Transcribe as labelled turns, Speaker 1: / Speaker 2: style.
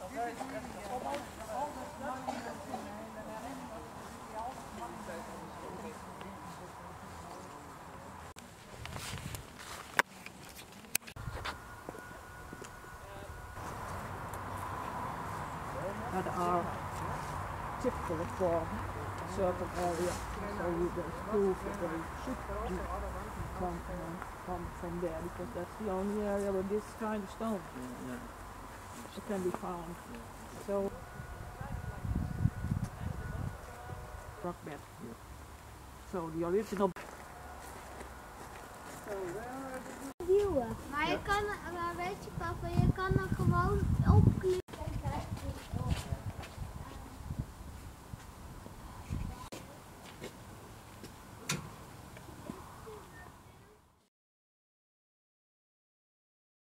Speaker 1: That are typical for a certain area, so there's proof that they should come from there, because that's the only area where this kind of stone can be found. So rock bed. So the original.
Speaker 2: Duwen. Maar je kan, weet je papa, je kan er gewoon opklikken.